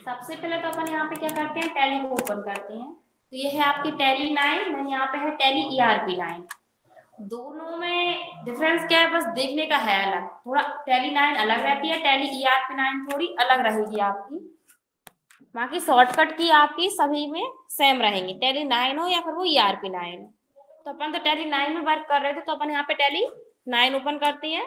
सबसे पहले तो अपन यहाँ पे क्या करते हैं, टैली को ओपन करते हैं। तो ये है आपकी टैली 9, यहाँ पे है टैली ERP 9। दोनों में डिफरेंस क्या है, बस देखने का है अलग, थोड़ा टैली 9 अलग रहती है, टैली ERP 9 थोड़ी अलग रहेगी आपकी। बाकी शॉर्टकट की आपकी सभी में सेम रहेंगी, टैली 9 हो या फिर वो ERP 9 हो। तो अपन तो टैली 9 में वर्क कर रहे थे, तो अपन यहाँ पे टैली 9 ओपन करते हैं।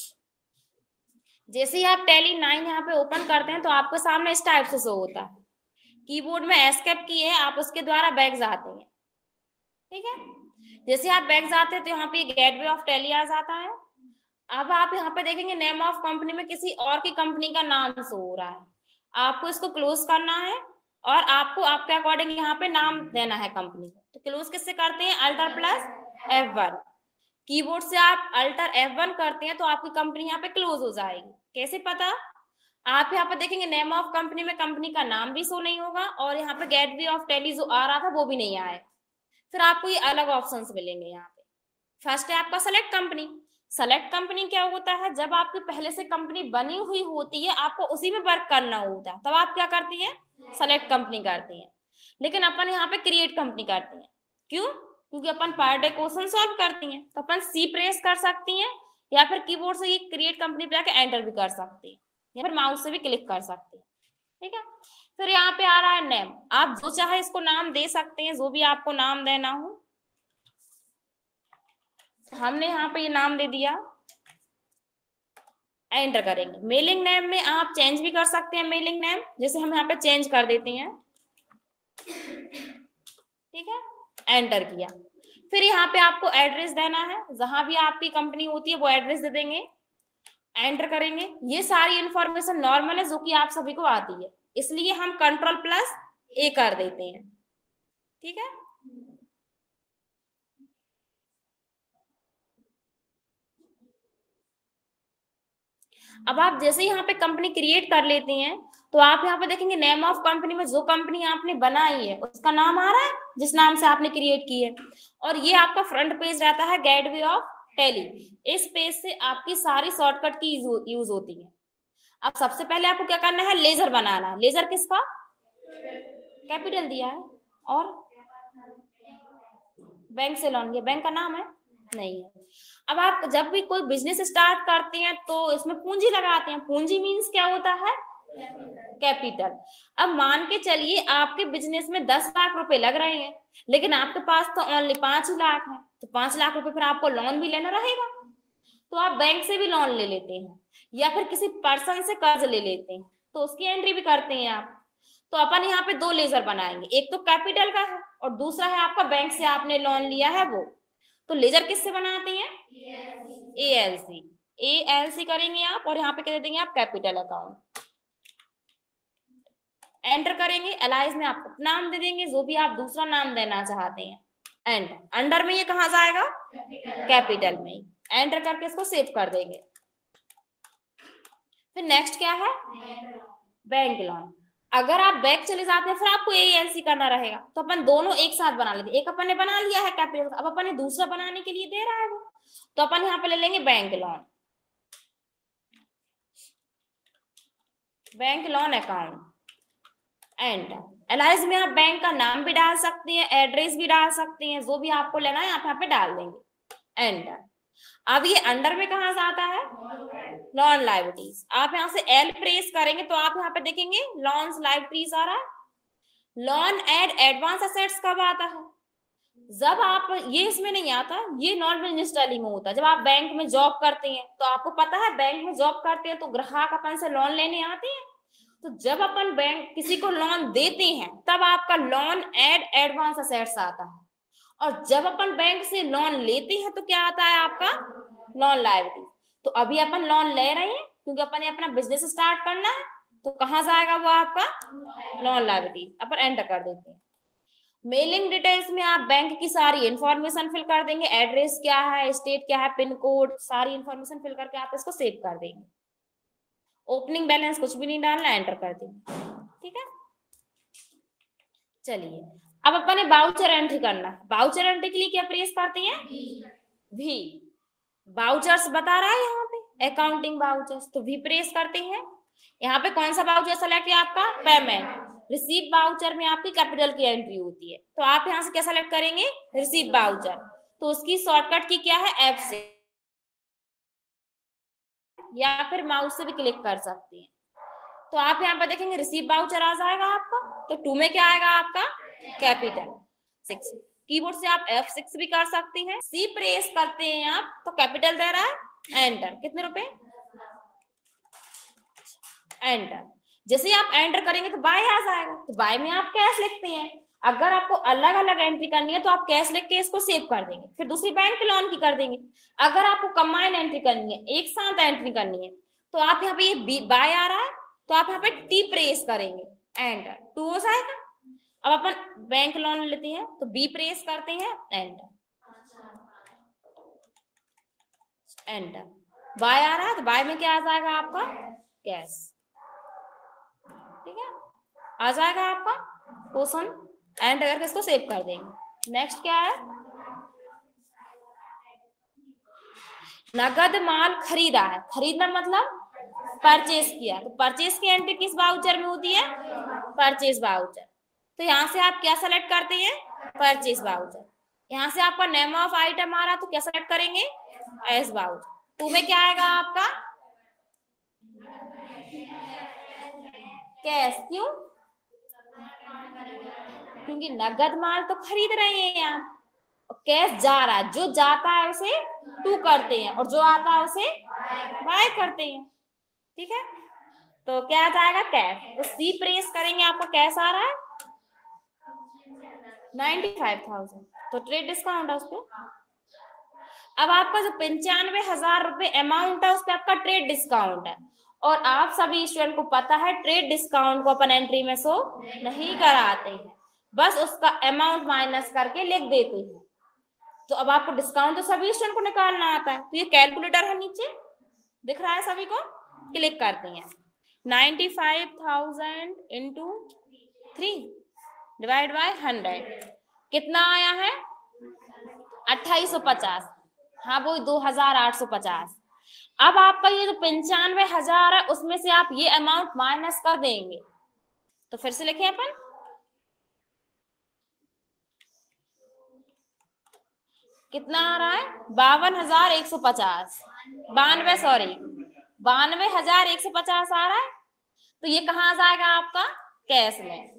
जैसे ही आप टैली 9 यहाँ पे ओपन करते हैं तो आपके सामने इस टाइप से शो होता है। कीबोर्ड में एस्केप की है, आप उसके द्वारा बैक जाते हैं। ठीक है, जैसे आप बैक जाते हैं तो यहाँ पे गेटवे ऑफ टैली आ जाता है। अब आप यहाँ पे देखेंगे नेम ऑफ कंपनी में किसी और की कंपनी का नाम शो हो रहा है, आपको इसको क्लोज करना है और आपको आपके अकॉर्डिंग यहाँ पे नाम देना है कंपनी को। तो क्लोज किससे करते हैं, अल्टर प्लस F1। कीबोर्ड से आप अल्टर F1 करते हैं तो आपकी कंपनी यहाँ पे क्लोज हो जाएगी। कैसे पता, आप यहाँ पे देखेंगे नेम ऑफ कंपनी में कंपनी का नाम भी शो नहीं होगा और यहाँ पे गेटवे ऑफ टैली जो आ रहा था वो भी नहीं आएगा। फिर आपको ये अलग ऑप्शंस मिलेंगे। यहाँ पे फर्स्ट है आपका सेलेक्ट कंपनी। सेलेक्ट कंपनी क्या होता है, जब आपकी पहले से कंपनी बनी हुई होती है, आपको उसी में वर्क करना होता है, तब आप क्या करती है, सेलेक्ट कंपनी करती है। लेकिन अपन यहाँ पे क्रिएट कंपनी करती है। क्यों, क्योंकि अपन पर डे क्वेश्चन सॉल्व करती हैं, तो अपन सी प्रेस कर सकती हैं या फिर कीबोर्ड से ये क्रिएट कंपनी पे आके एंटर भी कर सकती है या फिर माउस से भी क्लिक कर सकती है। ठीक है, फिर यहाँ पे आ रहा है नेम, आप जो चाहे इसको नाम दे सकते हैं, जो भी आपको नाम देना हो। हमने यहाँ पे ये नाम दे दिया, एंटर करेंगे। मेलिंग नेम में आप चेंज भी कर सकते हैं मेलिंग नेम, जैसे हम यहाँ पे चेंज कर देते हैं। ठीक है, एंटर किया। फिर यहाँ पे आपको एड्रेस देना है, जहां भी आपकी कंपनी होती है वो एड्रेस दे देंगे, एंटर करेंगे। ये सारी इंफॉर्मेशन नॉर्मल है जो कि आप सभी को आती है, इसलिए हम Ctrl+A कर देते हैं। ठीक है, अब आप जैसे ही यहाँ पे कंपनी क्रिएट कर लेते हैं तो आप यहाँ पे देखेंगे नेम ऑफ कंपनी में जो कंपनी आपने बनाई है उसका नाम आ रहा है जिस नाम से आपने क्रिएट की है, और ये आपका फ्रंट पेज रहता है गेटवे ऑफ टैली। इस पेज से आपकी सारी शॉर्टकट की यूज होती है। अब सबसे पहले आपको क्या करना है, लेजर बनाना है। लेजर किसका, कैपिटल दिया है, और बैंक से लोन, ये बैंक का नाम है नहीं है। अब आप जब भी कोई बिजनेस स्टार्ट करते हैं तो इसमें पूंजी लगाते हैं। पूंजी मीन्स क्या होता है, कैपिटल। अब मान के चलिए आपके बिजनेस में 10 लाख रुपए लग रहे हैं, लेकिन आपके पास तो ओनली 5 लाख है, तो 5 लाख रुपए फिर आपको लोन भी लेना रहेगा, तो आप बैंक से भी लोन ले लेते हैं या फिर किसी पर्सन से कर्ज ले लेते हैं, तो उसकी एंट्री भी करते हैं आप। तो अपन यहाँ पे 2 लेजर बनाएंगे, एक तो कैपिटल का है और दूसरा है आपका बैंक से आपने लोन लिया है वो। तो लेजर किससे बनाते हैं, ALC। ALC करेंगे आप और यहाँ पे क्या दे देंगे आप, कैपिटल अकाउंट। एंटर करेंगे, एलाइज में आप नाम दे देंगे जो भी आप दूसरा नाम देना चाहते हैं, एंड अंडर में ये कहाँ जाएगा, कैपिटल में। एंटर करके इसको सेव कर देंगे। फिर नेक्स्ट क्या है, बैंक लोन। अगर आप बैंक चले जाते हैं फिर आपको ALC करना रहेगा, तो अपन दोनों एक साथ बना लेते। एक अपन ने बना लिया है कैपिटल, अब अपन ने दूसरा बनाने के लिए दे रहा है वो, तो अपन यहाँ पे ले लेंगे bank loan, bank loan account. And alias में आप बैंक का नाम भी डाल सकते हैं, एड्रेस भी डाल सकते हैं, जो भी आपको लेना है आप यहाँ पे डाल देंगे, एंटर। अब ये अंडर में कहा जाता है, लॉन लाइबिलिटीज। आप यहाँ से L प्रेस करेंगे तो आप यहाँ पे देखेंगे लॉन्स लाइबिलिटीज आ रहा है। लॉन एड एडवांस असेट्स कब आता है, जब आप, ये इसमें नहीं आता, ये नॉन बिजनेस टैली में होता है। जब आप बैंक में जॉब करते हैं तो आपको पता है बैंक में जॉब करते हैं तो ग्राहक अपन से लोन लेने आते हैं, तो जब अपन बैंक किसी को लोन देते हैं तब आपका लॉन एड एडवांस असेट्स आता है, और जब अपन बैंक से लोन लेते हैं तो क्या आता है आपका, लॉन लायबिलिटी। तो अभी अपन लोन ले रहे हैं क्योंकि अपन ने अपना बिजनेस स्टार्ट करना है, तो कहां जाएगा वो आपका, लॉन लायबिलिटी। अपन एंटर कर देते हैं। मेलिंग डिटेल्स में आप बैंक की सारी इंफॉर्मेशन फिल कर देंगे, एड्रेस क्या है, स्टेट क्या है, पिन कोड, सारी इंफॉर्मेशन फिल करके आप इसको सेव कर देंगे। ओपनिंग बैलेंस कुछ भी नहीं डालना, एंटर कर देंगे। ठीक है, चलिए अब अपन ने बाउचर एंट्री करना है। बाउचर एंट्री के लिए क्या प्रेस करते हैं, V। बाउचर्स बता रहा है यहाँ पे अकाउंटिंग बाउचर्स, तो V प्रेस करते हैं। यहाँ पे कौन सा वाउचर सेलेक्ट है आपका? पेमेंट। रिसीव वाउचर में आपकी कैपिटल की एंट्री होती है, तो आप यहाँ से क्या सेलेक्ट करेंगे? Receive voucher. तो उसकी शॉर्टकट की क्या है? F6, या फिर माउस से भी क्लिक कर सकते हैं। तो आप यहाँ पर देखेंगे रिसीव वाउचर आ जाएगा आपका। तो 2 में क्या आएगा आपका? कैपिटल 6। कीबोर्ड से आप F6 भी कर सकते हैं। C प्रेस करते हैं आप तो कैपिटल दे रहा है, एंटर। कितने रुपए? एंटर। जैसे ही आप एंटर करेंगे तो बाय आ जाएगा, तो बाय में आप कैश लिखते हैं। अगर आपको अलग अलग एंट्री करनी है तो आप कैश लिख के इसको सेव कर देंगे, फिर दूसरी बैंक लोन की कर देंगे। अगर आपको कंबाइन एंट्री करनी है, एक साथ एंट्री करनी है, तो आप यहाँ पे ये बाय आ रहा है तो आप यहाँ पे टी प्रेस करेंगे, एंटर, 2 हो जाएगा। अब अपन बैंक लोन लेते हैं तो बी प्रेस करते हैं, एंटर, एंटर। बाय आ रहा है तो बाय में क्या आ जाएगा आपका? कैश। ठीक है, आ जाएगा आपका क्वेश्चन। एंड करके इसको सेव कर देंगे। नेक्स्ट क्या है? नगद माल खरीदा है। खरीदना मतलब परचेज किया, तो परचेज की एंट्री किस वाउचर में होती है? Purchase voucher. तो यहाँ से आप क्या सेलेक्ट करते हैं? Purchase voucher. यहाँ से आपका नेम ऑफ आइटम आ रहा तो क्या सेलेक्ट करेंगे? S voucher. 2 में क्या आएगा आपका? कैश। क्यों? क्योंकि नगद माल तो खरीद रहे हैं आप, कैश जा रहा है, जो जाता है उसे टू करते हैं और जो आता है उसे बाय करते हैं। ठीक है, तो क्या आ जाएगा? कैश। तो सी प्रेस करेंगे, आपको कैश आ रहा है 95,000, तो ट्रेड डिस्काउंट है उस पर। अब आपका जो 95,000 रुपए अमाउंट है उस पर आपका ट्रेड डिस्काउंट है, और आप सभी स्टूडेंट को पता है ट्रेड डिस्काउंट को अपन एंट्री में शो नहीं कराते हैं, बस उसका अमाउंट माइनस करके लिख देते हैं। तो अब आपको डिस्काउंट तो सभी स्टूडेंट को निकालना आता है, तो ये कैलकुलेटर है नीचे दिख रहा है सभी को, क्लिक करते हैं। 95,000 इंटू 3 डिवाइड बाय 100 कितना आया है? 2850। हाँ वो 2850। अब आपका ये जो 95,000 है उसमें से आप ये अमाउंट माइनस कर देंगे, तो फिर से लिखें अपन, कितना आ रहा है? 52,150, 92,150 आ रहा है। तो ये कहाँ आ जाएगा आपका? कैश में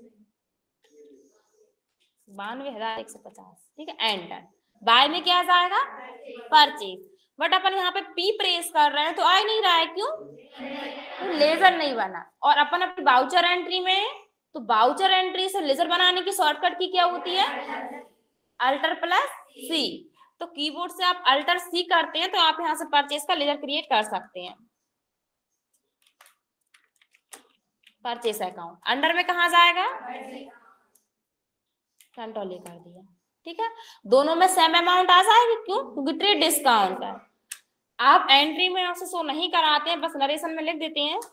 92,150। ठीक है, एंटर। बाय में क्या आ जाएगा? परचेज। बट अपन यहाँ पे पी प्रेस कर रहे हैं तो आ नहीं रहा है, क्यों? तो लेजर नहीं बना। और अपन अपनी बाउचर एंट्री में, तो बाउचर एंट्री से लेजर बनाने की शॉर्टकट की क्या होती है? Alter plus C. तो कीबोर्ड से आप अल्टर सी करते हैं तो आप यहाँ से परचेज का लेजर क्रिएट कर सकते हैं। परचेज अकाउंट अंडर में कहा जाएगा? कंट्रोल कर दिया। ठीक है, दोनों में सेम अमाउंट आ जाएगी, क्यों? क्योंकि ट्रेड डिस्काउंट है। आप एंट्री में आपसे शो नहीं कराते हैं, बस नरेशन में लिख देते हैं।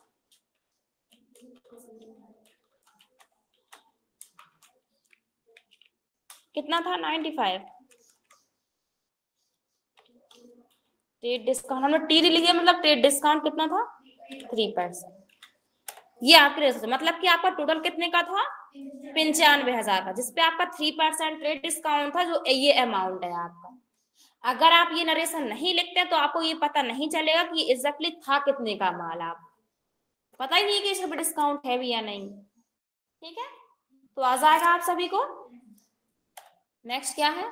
कितना था? 95। ट्रेड डिस्काउंट हमने टी लिया, मतलब ट्रेड डिस्काउंट कितना था? 3%। ये आपके रेशो, मतलब कि आपका टोटल कितने का था? 95,000 का, जिसपे आपका 3% ट्रेड डिस्काउंट था, जो ये अमाउंट है आपका। अगर आप ये नरेशन नहीं लिखते तो आपको ये पता नहीं चलेगा कि एग्जैक्टली था कितने का माल, आप पता ही नहीं कि इसमें डिस्काउंट है भी या नहीं। ठीक है, तो आ जाएगा आप सभी को। नेक्स्ट क्या है?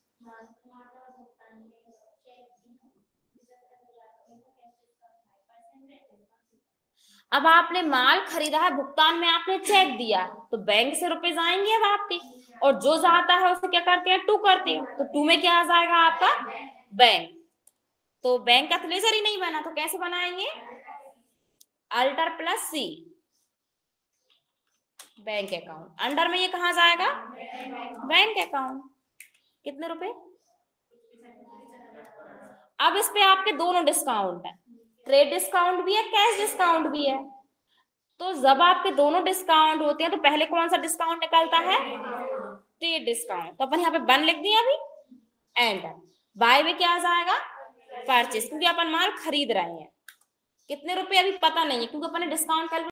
अब आपने माल खरीदा है, भुगतान में आपने चेक दिया, तो बैंक से रुपए जाएंगे अब आपके, और जो जाता है उसे क्या करते हैं? टू करते हैं। तो 2 में क्या आ जाएगा आपका? बैंक। तो बैंक का तो लेजर ही नहीं बना, तो कैसे बनाएंगे? Alter plus C, bank account. Under में ये कहा जाएगा? Bank account. कितने रुपए? अब इस पे आपके दोनों डिस्काउंट है, ट्रेड डिस्काउंट भी है, कैश डिस्काउंट भी है। तो जब आपके दोनों डिस्काउंट होते हैं तो पहले कौन सा डिस्काउंट निकलता है? Trade discount. तो अपन यहाँ पे 1 लिख दिया अभी, एंटर। बाय में क्या आ जाएगा? परचेज, क्योंकि अपन माल खरीद रहे हैं। कितने रुपए अभी पता नहीं है, क्योंकि अपने डिस्काउंट कैलकुलेट